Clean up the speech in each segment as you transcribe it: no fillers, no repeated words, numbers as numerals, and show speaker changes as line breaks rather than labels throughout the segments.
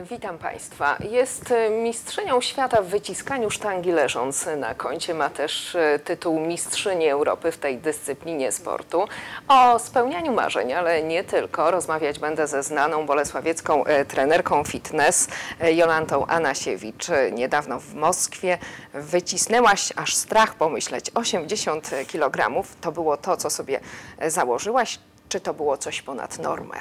Witam Państwa. Jest mistrzynią świata w wyciskaniu sztangi leżąc na koncie. Ma też tytuł mistrzyni Europy w tej dyscyplinie sportu. O spełnianiu marzeń, ale nie tylko. Rozmawiać będę ze znaną bolesławiecką trenerką fitness Jolantą Anasiewicz. Niedawno w Moskwie wycisnęłaś, aż strach pomyśleć, 80 kg. To było to, co sobie założyłaś, czy to było coś ponad normę?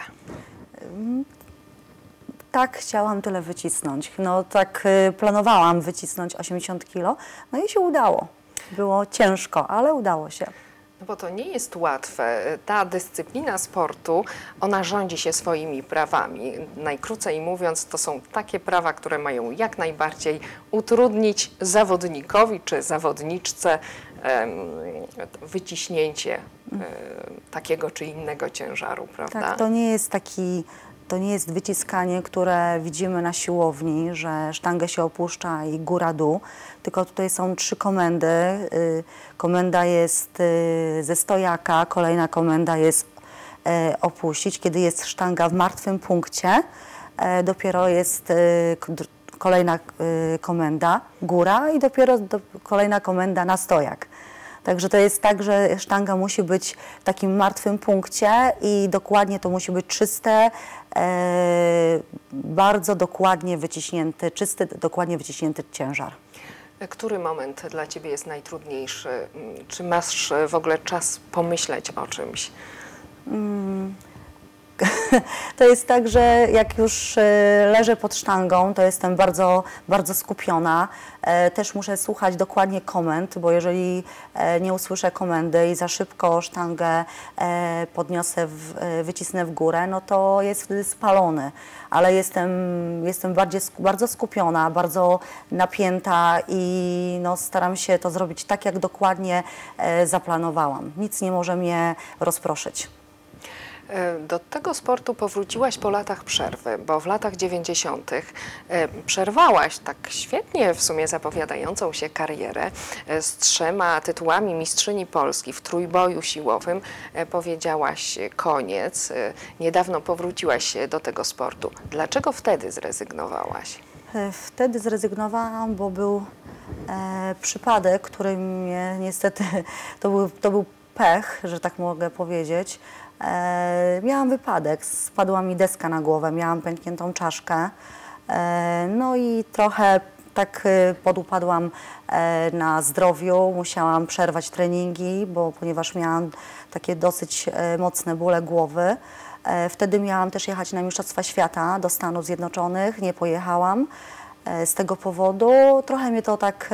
Tak, chciałam tyle wycisnąć. No tak planowałam wycisnąć 80 kg, no i się udało. Było ciężko, ale udało się.
No bo to nie jest łatwe. Ta dyscyplina sportu, ona rządzi się swoimi prawami. Najkrócej mówiąc, to są takie prawa, które mają jak najbardziej utrudnić zawodnikowi czy zawodniczce wyciśnięcie takiego czy innego ciężaru, prawda?
Tak, to nie jest wyciskanie, które widzimy na siłowni, że sztangę się opuszcza i góra-dół, tylko tutaj są 3 komendy. Komenda jest ze stojaka, kolejna komenda jest opuścić. Kiedy jest sztanga w martwym punkcie, dopiero jest kolejna komenda góra i dopiero kolejna komenda na stojak. Także to jest tak, że sztanga musi być w takim martwym punkcie i dokładnie to musi być czyste, bardzo dokładnie wyciśnięty, czysty, dokładnie wyciśnięty ciężar.
Który moment dla Ciebie jest najtrudniejszy? Czy masz w ogóle czas pomyśleć o czymś?
To jest tak, że jak już leżę pod sztangą, to jestem bardzo, bardzo skupiona. Też muszę słuchać dokładnie komend, bo jeżeli nie usłyszę komendy i za szybko sztangę podniosę, wycisnę w górę, no to jest wtedy spalony. Ale jestem bardzo skupiona, bardzo napięta i no, staram się to zrobić tak, jak dokładnie zaplanowałam. Nic nie może mnie rozproszyć.
Do tego sportu powróciłaś po latach przerwy, bo w latach 90. przerwałaś tak świetnie w sumie zapowiadającą się karierę z 3 tytułami mistrzyni Polski w trójboju siłowym. Powiedziałaś koniec, niedawno powróciłaś do tego sportu. Dlaczego wtedy zrezygnowałaś?
Wtedy zrezygnowałam, bo był przypadek, który mnie niestety, to był pech, że tak mogę powiedzieć. Miałam wypadek, spadła mi deska na głowę, miałam pękniętą czaszkę, no i trochę tak podupadłam na zdrowiu, musiałam przerwać treningi, ponieważ miałam takie dosyć mocne bóle głowy. Wtedy miałam też jechać na Mistrzostwa Świata do Stanów Zjednoczonych, nie pojechałam z tego powodu. Trochę mnie to tak,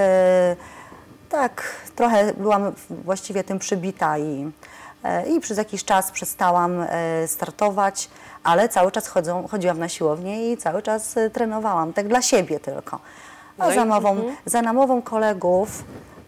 trochę byłam właściwie tym przybita i przez jakiś czas przestałam startować, ale cały czas chodziłam na siłownię i cały czas trenowałam, tak dla siebie tylko. A za namową kolegów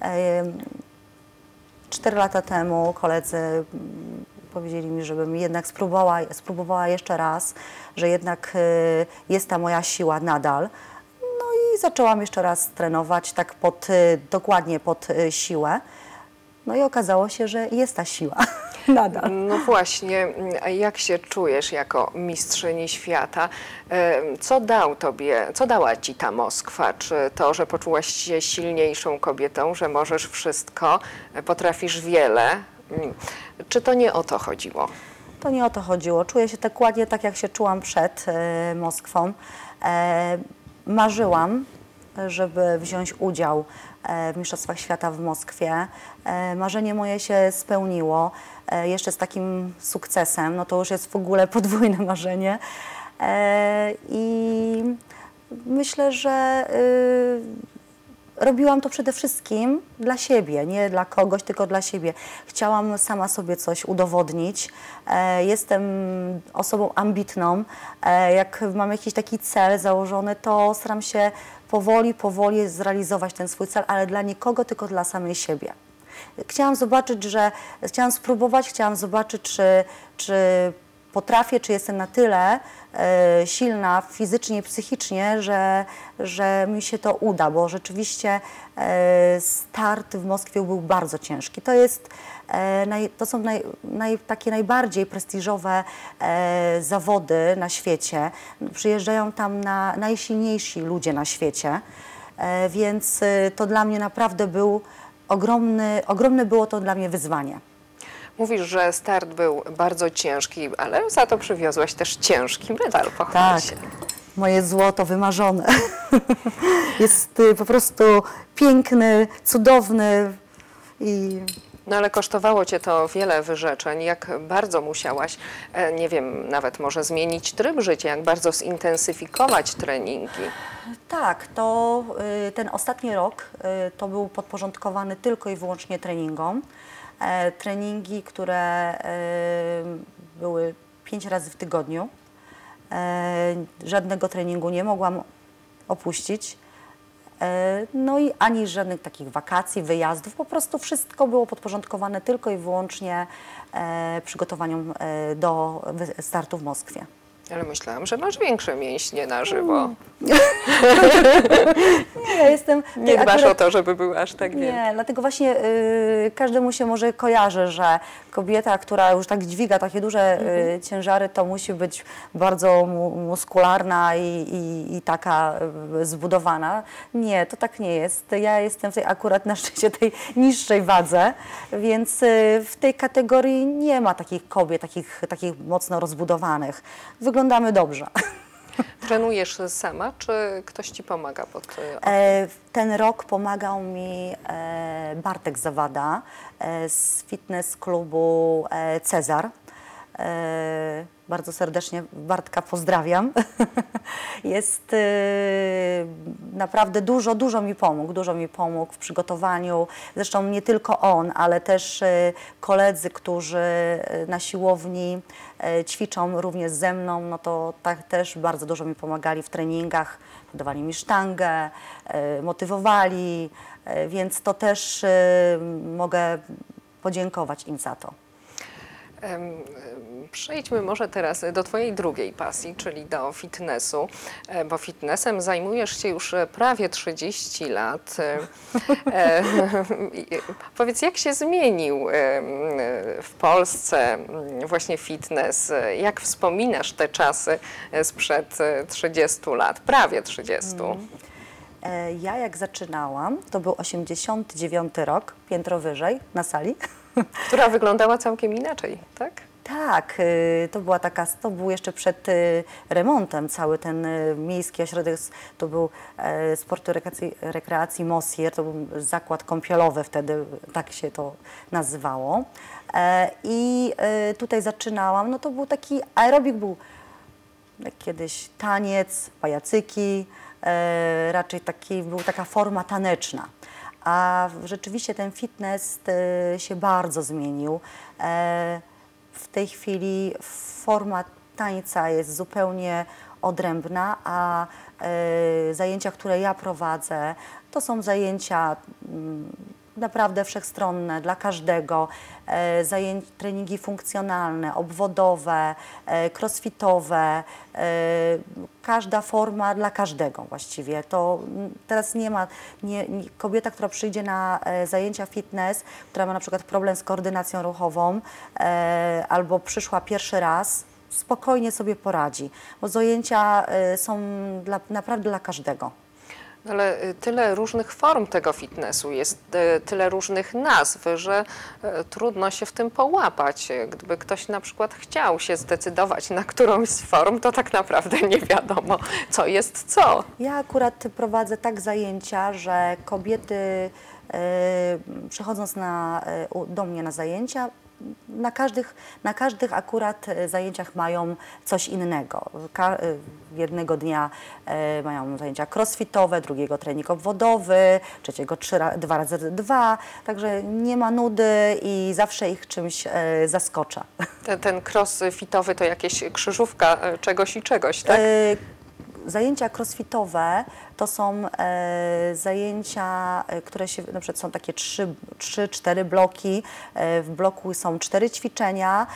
4 lata temu koledzy powiedzieli mi, żebym jednak spróbowała jeszcze raz, że jednak jest ta moja siła nadal. No i zaczęłam jeszcze raz trenować tak dokładnie pod siłę. No i okazało się, że jest ta siła nadal.
No właśnie, jak się czujesz jako mistrzyni świata? Co dała Ci ta Moskwa? Czy to, że poczułaś się silniejszą kobietą, że możesz wszystko, potrafisz wiele? Czy to nie o to chodziło?
To nie o to chodziło. Czuję się dokładnie tak, jak się czułam przed Moskwą. Marzyłam, żeby wziąć udział w Mistrzostwach Świata w Moskwie. Marzenie moje się spełniło, jeszcze z takim sukcesem, no to już jest w ogóle podwójne marzenie. I myślę, że robiłam to przede wszystkim dla siebie, nie dla kogoś, tylko dla siebie. Chciałam sama sobie coś udowodnić. Jestem osobą ambitną. Jak mam jakiś taki cel założony, to staram się powoli zrealizować ten swój cel, ale dla nikogo, tylko dla samej siebie. Chciałam spróbować, chciałam zobaczyć, czy potrafię, czy jestem na tyle silna fizycznie, psychicznie, że mi się to uda, bo rzeczywiście start w Moskwie był bardzo ciężki. To są takie najbardziej prestiżowe zawody na świecie. Przyjeżdżają tam najsilniejsi ludzie na świecie, więc to dla mnie naprawdę był ogromne było to dla mnie wyzwanie.
Mówisz, że start był bardzo ciężki, ale za to przywiozłaś też ciężki medal. Pochwal
Tak,
się.
moje złoto wymarzone. Jest po prostu piękny, cudowny i...
No ale kosztowało Cię to wiele wyrzeczeń. Jak bardzo musiałaś, nie wiem, nawet może zmienić tryb życia, jak bardzo zintensyfikować treningi?
Tak, ten ostatni rok to był podporządkowany tylko i wyłącznie treningom. Treningi, które były 5 razy w tygodniu. Żadnego treningu nie mogłam opuścić. No i ani żadnych takich wakacji, wyjazdów, po prostu wszystko było podporządkowane tylko i wyłącznie przygotowaniom do startu w Moskwie.
Ale myślałam, że masz większe mięśnie na żywo.
Nie, ja jestem...
Nie dbasz o to, żeby były aż tak wielkie.
Nie, dlatego właśnie każdemu się może kojarzy, że kobieta, która już tak dźwiga takie duże ciężary, to musi być bardzo muskularna i taka zbudowana. Nie, to tak nie jest. Ja jestem akurat na szczęście tej niższej wadze, więc w tej kategorii nie ma takich kobiet, takich mocno rozbudowanych. Wyglądamy dobrze.
Trenujesz sama, czy ktoś Ci pomaga pod
Ten rok pomagał mi Bartek Zawada z fitness klubu Cezar. Bardzo serdecznie Bartka pozdrawiam. Jest naprawdę dużo mi pomógł w przygotowaniu. Zresztą nie tylko on, ale też koledzy, którzy na siłowni ćwiczą również ze mną, no to tak też bardzo dużo mi pomagali w treningach, dawali mi sztangę, motywowali, więc to też mogę podziękować im za to.
Przejdźmy może teraz do Twojej drugiej pasji, czyli do fitnessu, bo fitnessem zajmujesz się już prawie 30 lat. Powiedz, jak się zmienił w Polsce właśnie fitness? Jak wspominasz te czasy sprzed 30 lat, prawie 30?
Ja jak zaczynałam, to był 89 rok, piętro wyżej na sali.
Która wyglądała całkiem inaczej, tak?
Tak, to był jeszcze przed remontem cały ten miejski ośrodek, to był sportu rekreacji Mosier, to był zakład kąpielowy wtedy, tak się to nazywało. I tutaj zaczynałam, no to był taki aerobik, był jak kiedyś taniec, pajacyki, raczej była taka forma taneczna. A rzeczywiście ten fitness się bardzo zmienił. W tej chwili forma tańca jest zupełnie odrębna, a zajęcia, które ja prowadzę, to są zajęcia naprawdę wszechstronne dla każdego. Treningi funkcjonalne, obwodowe, crossfitowe, każda forma dla każdego właściwie. To teraz nie ma, kobieta, która przyjdzie na zajęcia fitness, która ma na przykład problem z koordynacją ruchową albo przyszła pierwszy raz, spokojnie sobie poradzi, bo zajęcia są naprawdę dla każdego.
Ale tyle różnych form tego fitnessu, jest tyle różnych nazw, że trudno się w tym połapać. Gdyby ktoś na przykład chciał się zdecydować na którąś z form, to tak naprawdę nie wiadomo, co jest co. Ja
akurat prowadzę tak zajęcia, że kobiety przychodząc do mnie na zajęcia, na każdych akurat zajęciach mają coś innego. Jednego dnia mają zajęcia crossfitowe, drugiego trening obwodowy, trzeciego 2x2, także nie ma nudy i zawsze ich czymś zaskoczę.
Ten crossfitowy to jakieś krzyżówka czegoś i czegoś, tak?
zajęcia crossfitowe to są zajęcia, które się, na przykład są takie 3-4 bloki. W bloku są 4 ćwiczenia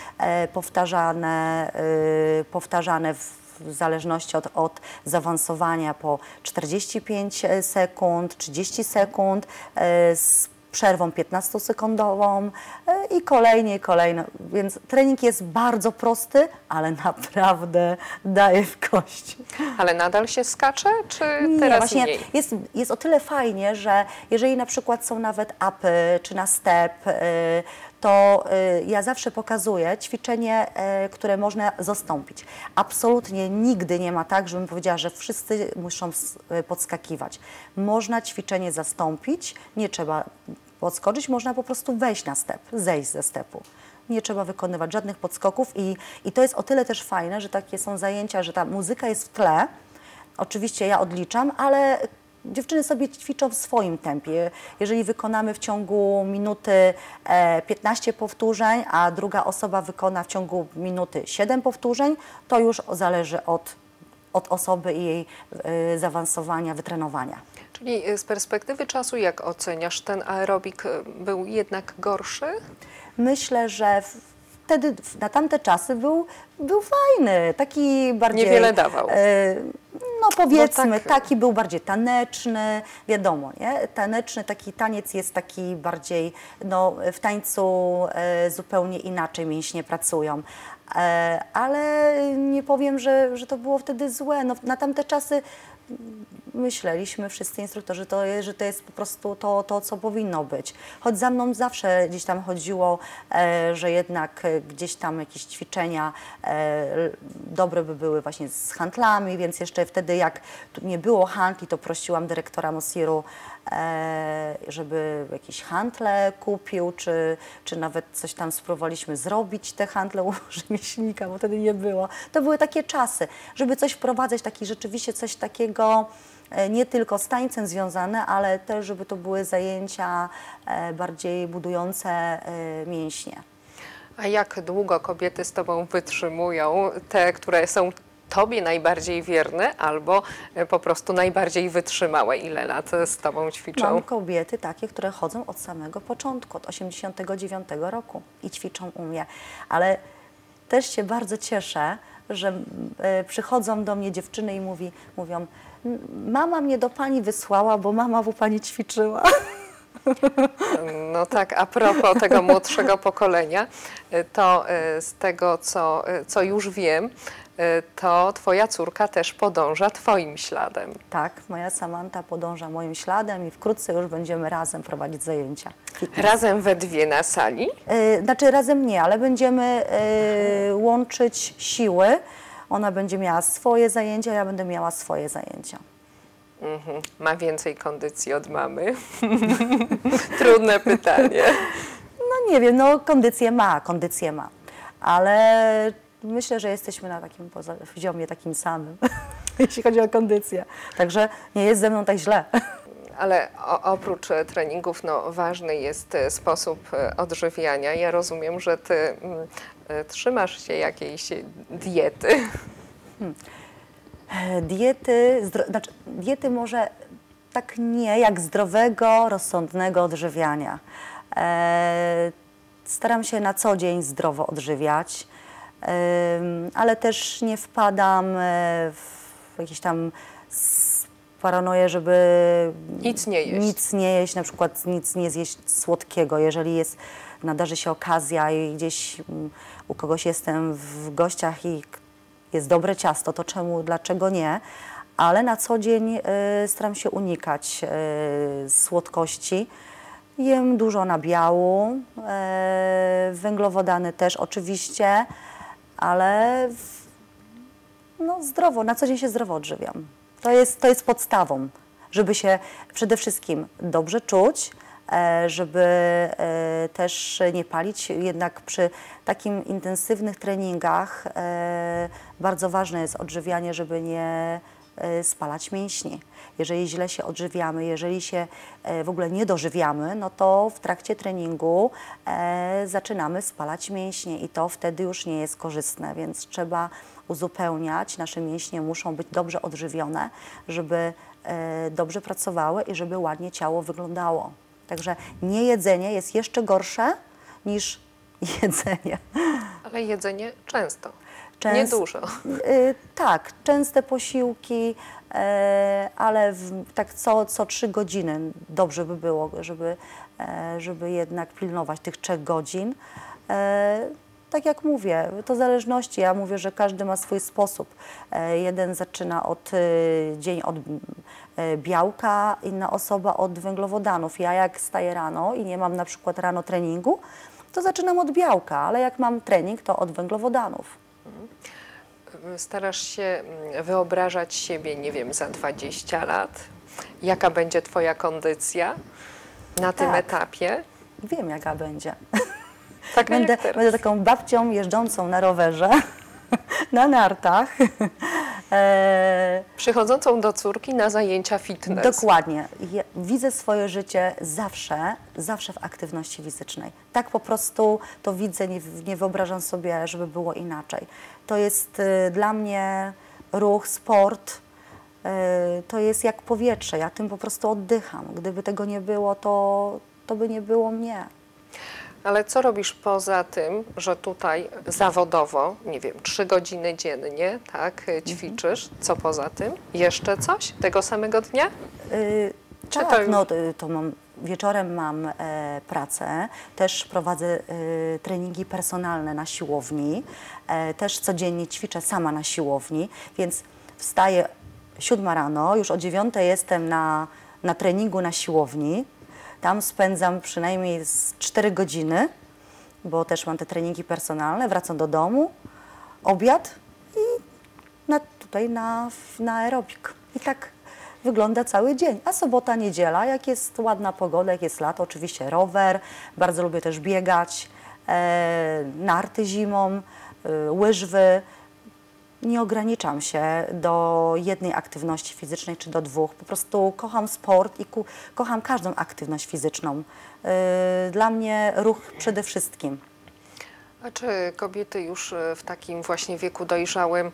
powtarzane w zależności od zaawansowania po 45 sekund, 30 sekund, z przerwą 15-sekundową i kolejnie. Więc trening jest bardzo prosty, ale naprawdę daje w kość.
Ale nadal się skacze, czy
Nie,
teraz
właśnie
mniej?
jest o tyle fajnie, że jeżeli na przykład są nawet upy czy na step, to ja zawsze pokazuję ćwiczenie, które można zastąpić. Absolutnie nigdy nie ma tak, żebym powiedziała, że wszyscy muszą podskakiwać. Można ćwiczenie zastąpić, nie trzeba podskoczyć, można po prostu wejść na step, zejść ze stepu. Nie trzeba wykonywać żadnych podskoków i to jest o tyle też fajne, że takie są zajęcia, że ta muzyka jest w tle. Oczywiście ja odliczam, ale dziewczyny sobie ćwiczą w swoim tempie. Jeżeli wykonamy w ciągu minuty 15 powtórzeń, a druga osoba wykona w ciągu minuty 7 powtórzeń, to już zależy od osoby i jej zaawansowania, wytrenowania.
Czyli z perspektywy czasu, jak oceniasz, ten aerobik był jednak gorszy?
Myślę, że wtedy, na tamte czasy był fajny, taki bardziej...
Niewiele dawał.
No powiedzmy,
No tak.
taki był bardziej taneczny, wiadomo, nie? Taneczny, taki taniec jest taki bardziej, no w tańcu zupełnie inaczej mięśnie pracują. Ale nie powiem, że to było wtedy złe. No, na tamte czasy myśleliśmy wszyscy instruktorzy, że to jest po prostu to, co powinno być. Choć za mną zawsze gdzieś tam chodziło, że jednak gdzieś tam jakieś ćwiczenia dobre by były właśnie z handlami, więc jeszcze wtedy jak tu nie było handli, to prosiłam dyrektora Mosiru, żeby jakieś handle kupił, czy nawet coś tam spróbowaliśmy zrobić, te handle u rzemieślnika, bo wtedy nie było. To były takie czasy, żeby coś wprowadzać, rzeczywiście coś takiego nie tylko z tańcem związane, ale też, żeby to były zajęcia bardziej budujące mięśnie.
A jak długo kobiety z Tobą wytrzymują, te, które są Tobie najbardziej wierne albo po prostu najbardziej wytrzymałe? Ile lat z Tobą ćwiczą?
Mam kobiety takie, które chodzą od samego początku, od 89 roku i ćwiczą u mnie. Ale też się bardzo cieszę, że przychodzą do mnie dziewczyny i mówią, mama mnie do pani wysłała, bo mama u pani ćwiczyła.
No tak, a propos tego młodszego pokolenia, to z tego, co już wiem, to Twoja córka też podąża Twoim śladem.
Tak, moja Samanta podąża moim śladem i wkrótce już będziemy razem prowadzić zajęcia.
Razem we dwie na sali?
Znaczy razem nie, ale będziemy łączyć siły. Ona będzie miała swoje zajęcia, ja będę miała swoje zajęcia.
Ma więcej kondycji od mamy? Trudne pytanie.
No nie wiem, no kondycję ma, ale myślę, że jesteśmy na takim poziomie takim samym, jeśli chodzi o kondycję. Także nie jest ze mną tak źle.
Ale oprócz treningów, no, ważny jest sposób odżywiania. Ja rozumiem, że Ty trzymasz się jakiejś diety.
Diety może tak nie, jak zdrowego, rozsądnego odżywiania. Staram się na co dzień zdrowo odżywiać, ale też nie wpadam w jakieś tam paranoję, żeby nic nie jeść, na przykład nic nie zjeść słodkiego. Jeżeli nadarzy się okazja i gdzieś u kogoś jestem w gościach i jest dobre ciasto, to dlaczego nie? Ale na co dzień staram się unikać słodkości. Jem dużo nabiału, węglowodany też oczywiście, ale no, zdrowo, na co dzień się zdrowo odżywiam. To jest podstawą, żeby się przede wszystkim dobrze czuć, żeby też nie palić. Jednak przy takim intensywnych treningach bardzo ważne jest odżywianie, żeby spalać mięśnie. Jeżeli źle się odżywiamy, jeżeli się w ogóle nie dożywiamy, no to w trakcie treningu zaczynamy spalać mięśnie i to wtedy już nie jest korzystne, więc trzeba uzupełniać. Nasze mięśnie muszą być dobrze odżywione, żeby dobrze pracowały i żeby ładnie ciało wyglądało. Także niejedzenie jest jeszcze gorsze niż jedzenie.
Ale jedzenie często,
Częst-
niedużo.
Tak, częste posiłki, ale tak co 3 godziny dobrze by było, żeby jednak pilnować tych 3 godzin. Tak jak mówię, to zależności. Ja mówię, że każdy ma swój sposób. Jeden zaczyna dzień od białka, inna osoba od węglowodanów. Ja jak wstaję rano i nie mam na przykład rano treningu, to zaczynam od białka, ale jak mam trening, to od węglowodanów.
Starasz się wyobrażać siebie, nie wiem, za 20 lat? Jaka będzie Twoja kondycja na tym
Tak.
etapie?
Wiem, jaka będzie.
Taka jak teraz.
Będę taką babcią jeżdżącą na rowerze, na nartach.
Przychodzącą do córki na zajęcia fitness.
Dokładnie. Ja widzę swoje życie zawsze w aktywności fizycznej. Tak po prostu to widzę, nie wyobrażam sobie, żeby było inaczej. To jest dla mnie ruch, sport, to jest jak powietrze. Ja tym po prostu oddycham. Gdyby tego nie było, to by nie było mnie.
Ale co robisz poza tym, że tutaj zawodowo, nie wiem, 3 godziny dziennie, tak, ćwiczysz? Co poza tym? Jeszcze coś tego samego dnia? Czy
Tak,
to już-
no to wieczorem mam pracę, też prowadzę treningi personalne na siłowni, też codziennie ćwiczę sama na siłowni, więc wstaję 7 rano, już o 9 jestem na treningu na siłowni. Tam spędzam przynajmniej 4 godziny, bo też mam te treningi personalne, wracam do domu, obiad i tutaj na aerobik. I tak wygląda cały dzień. A sobota, niedziela, jak jest ładna pogoda, jak jest lato, oczywiście rower, bardzo lubię też biegać, narty zimą, łyżwy. Nie ograniczam się do jednej aktywności fizycznej czy do 2. Po prostu kocham sport i kocham każdą aktywność fizyczną. Dla mnie ruch przede wszystkim.
A czy kobiety już w takim właśnie wieku dojrzałym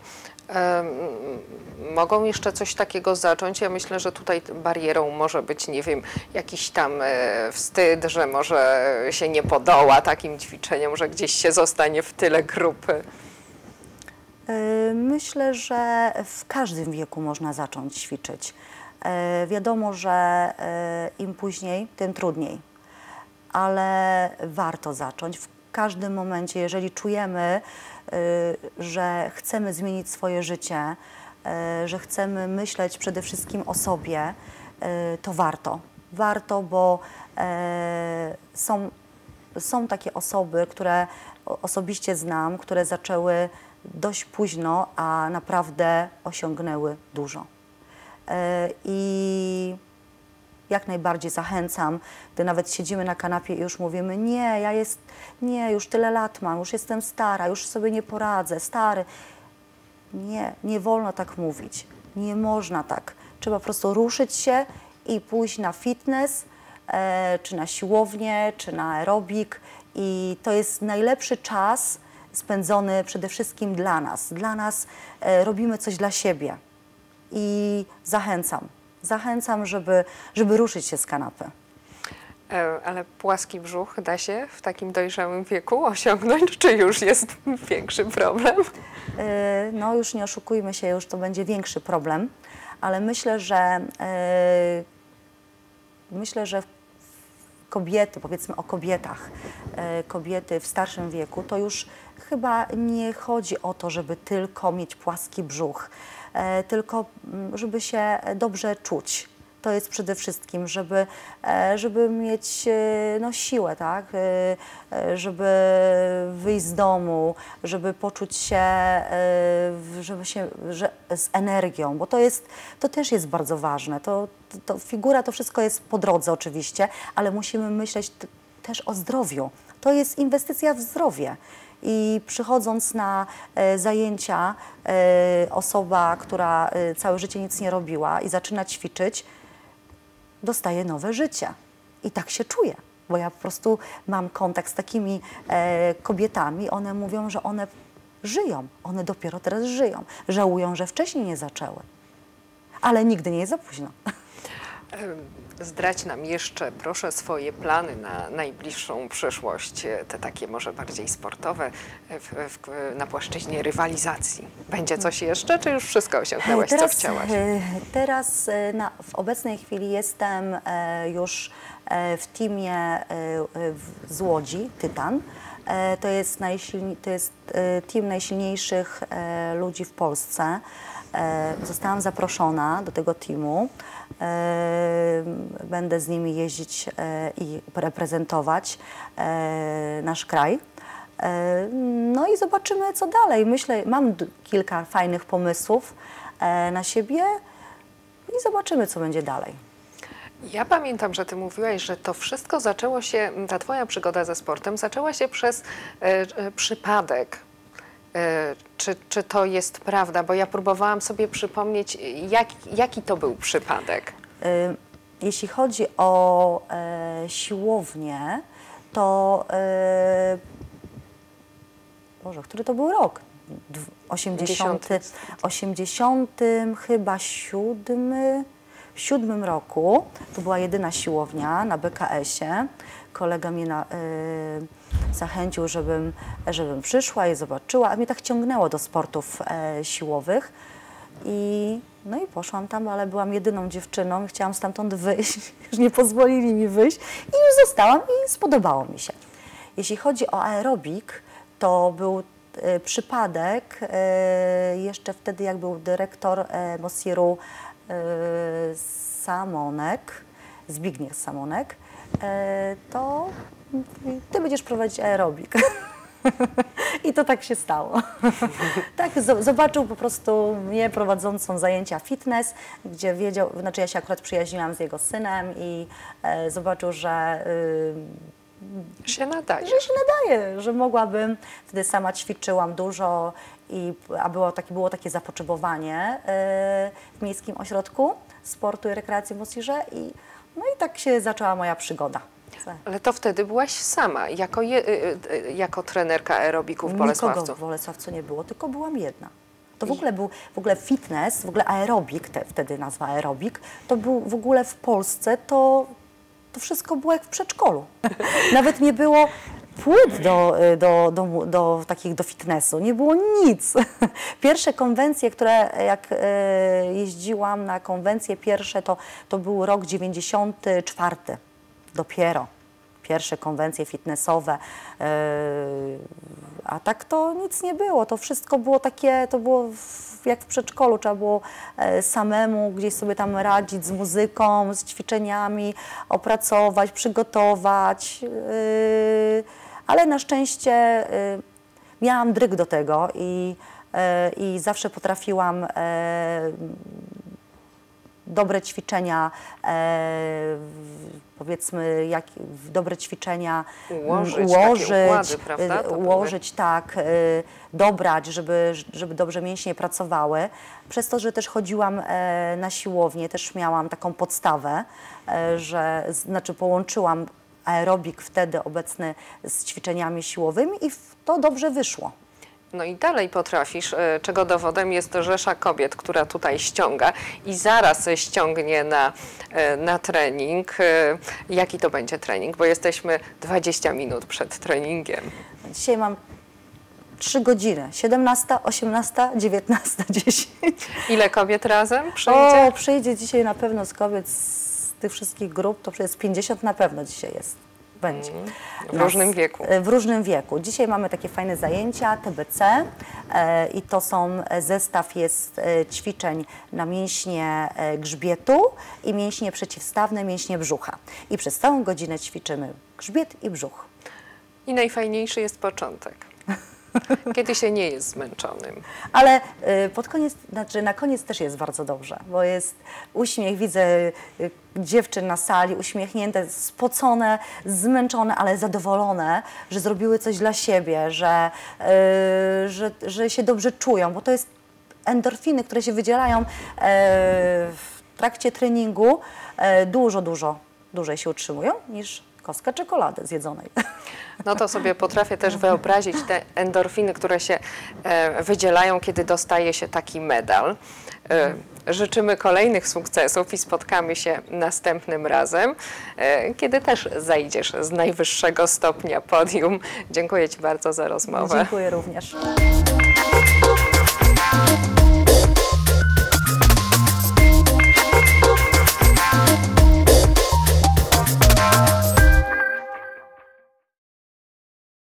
mogą jeszcze coś takiego zacząć? Ja myślę, że tutaj barierą może być, nie wiem, jakiś tam wstyd, że może się nie podoła takim ćwiczeniom, że gdzieś się zostanie w tyle grupy.
Myślę, że w każdym wieku można zacząć ćwiczyć. Wiadomo, że im później, tym trudniej, ale warto zacząć w każdym momencie, jeżeli czujemy, że chcemy zmienić swoje życie, że chcemy myśleć przede wszystkim o sobie, to warto. Warto, bo są takie osoby, które osobiście znam, które zaczęły dość późno, a naprawdę osiągnęły dużo. I jak najbardziej zachęcam, gdy nawet siedzimy na kanapie i już mówimy, nie, już tyle lat mam, już jestem stara, już sobie nie poradzę, stary. Nie wolno tak mówić, nie można tak. Trzeba po prostu ruszyć się i pójść na fitness, czy na siłownię, czy na aerobik i to jest najlepszy czas spędzony przede wszystkim dla nas. Dla nas robimy coś dla siebie i zachęcam, żeby ruszyć się z kanapy.
Ale płaski brzuch da się w takim dojrzałym wieku osiągnąć, czy już jest większy problem?
No już nie oszukujmy się, już to będzie większy problem, ale myślę, że kobiety, powiedzmy o kobietach, kobiety w starszym wieku, to już chyba nie chodzi o to, żeby tylko mieć płaski brzuch, tylko żeby się dobrze czuć. To jest przede wszystkim, żeby mieć siłę, tak? Żeby wyjść z domu, żeby poczuć się, z energią, bo to też jest bardzo ważne. Figura, to wszystko jest po drodze oczywiście, ale musimy myśleć też o zdrowiu. To jest inwestycja w zdrowie. I przychodząc na zajęcia, osoba, która całe życie nic nie robiła i zaczyna ćwiczyć, dostaje nowe życie. I tak się czuję, bo ja po prostu mam kontakt z takimi kobietami, one mówią, że one żyją, one dopiero teraz żyją, żałują, że wcześniej nie zaczęły. Ale nigdy nie jest za późno.
Zdradź nam jeszcze, proszę, swoje plany na najbliższą przyszłość, te takie może bardziej sportowe, na płaszczyźnie rywalizacji. Będzie coś jeszcze, czy już wszystko osiągnęłaś, co chciałaś?
Teraz w obecnej chwili jestem już w teamie z Łodzi, Tytan. To jest team najsilniejszych ludzi w Polsce. Zostałam zaproszona do tego teamu. Będę z nimi jeździć i reprezentować nasz kraj. No i zobaczymy, co dalej. Myślę, mam kilka fajnych pomysłów na siebie i zobaczymy, co będzie dalej.
Ja pamiętam, że ty mówiłaś, że to wszystko zaczęło się, ta twoja przygoda ze sportem zaczęła się przez przypadek. Czy to jest prawda? Bo ja próbowałam sobie przypomnieć, jaki to był przypadek.
Jeśli chodzi o siłownię, to Boże, który to był rok? 80 chyba w siódmym roku. To była jedyna siłownia na BKS-ie. Kolega mnie zachęcił, żebym przyszła i zobaczyła, a mnie tak ciągnęło do sportów siłowych. No i poszłam tam, ale byłam jedyną dziewczyną i chciałam stamtąd wyjść. Już nie pozwolili mi wyjść i już zostałam i spodobało mi się. Jeśli chodzi o aerobik, to był przypadek, jeszcze wtedy jak był dyrektor Mosiru Samonek, Zbigniew Samonek, to ty będziesz prowadzić aerobik. I to tak się stało. Tak, zobaczył po prostu mnie prowadzącą zajęcia fitness, gdzie wiedział, znaczy ja się akurat przyjaźniłam z jego synem i zobaczył, że
się nadaje.
Że się nadaje, że mogłabym. Wtedy sama ćwiczyłam dużo, a było takie zapotrzebowanie w Miejskim Ośrodku Sportu i Rekreacji w Mosirze no i tak się zaczęła moja przygoda.
Ale to wtedy byłaś sama, jako trenerka aerobiku w Bolesławcu?
Nikogo w Bolesławcu nie było, tylko byłam jedna. To w ogóle był fitness, w ogóle aerobik, wtedy nazwa aerobik, to był w ogóle w Polsce, to wszystko było jak w przedszkolu. Nawet nie było płyt do fitnessu, nie było nic. Pierwsze konwencje, jak jeździłam na konwencje pierwsze, to był rok 94 dopiero. Pierwsze konwencje fitnessowe, a tak to nic nie było. To wszystko było takie, to było jak w przedszkolu. Trzeba było samemu gdzieś sobie tam radzić z muzyką, z ćwiczeniami, opracować, przygotować. Ale na szczęście miałam dryg do tego i zawsze potrafiłam dobre ćwiczenia, powiedzmy, dobre ćwiczenia ułożyć, tak, dobrać, żeby dobrze mięśnie pracowały. Przez to, że też chodziłam na siłownię, też miałam taką podstawę, znaczy połączyłam aerobik wtedy obecny z ćwiczeniami siłowymi i to dobrze wyszło.
No i dalej potrafisz, czego dowodem jest rzesza kobiet, która tutaj ściąga i zaraz ściągnie na trening. Jaki to będzie trening? Bo jesteśmy 20 minut przed treningiem.
Dzisiaj mam 3 godziny, 17, 18, 19, 10.
Ile kobiet razem przyjdzie?
Przyjdzie dzisiaj na pewno z kobiet z tych wszystkich grup, to jest 50 na pewno dzisiaj jest. Będzie.
W różnym wieku.
W różnym wieku. Dzisiaj mamy takie fajne zajęcia TBC i to zestaw jest ćwiczeń na mięśnie grzbietu i mięśnie przeciwstawne, mięśnie brzucha. I przez całą godzinę ćwiczymy grzbiet i brzuch.
I najfajniejszy jest początek. Kiedy się nie jest zmęczonym.
Ale pod koniec, znaczy na koniec też jest bardzo dobrze, bo jest uśmiech, widzę dziewczyn na sali uśmiechnięte, spocone, zmęczone, ale zadowolone, że zrobiły coś dla siebie, że się dobrze czują, bo to jest endorfiny, które się wydzielają w trakcie treningu, dłużej się utrzymują niż kostka czekolady zjedzonej.
No to sobie potrafię też wyobrazić te endorfiny, które się wydzielają, kiedy dostaje się taki medal. Życzymy kolejnych sukcesów i spotkamy się następnym razem, kiedy też zajdziesz z najwyższego stopnia podium. Dziękuję Ci bardzo za rozmowę.
Dziękuję również.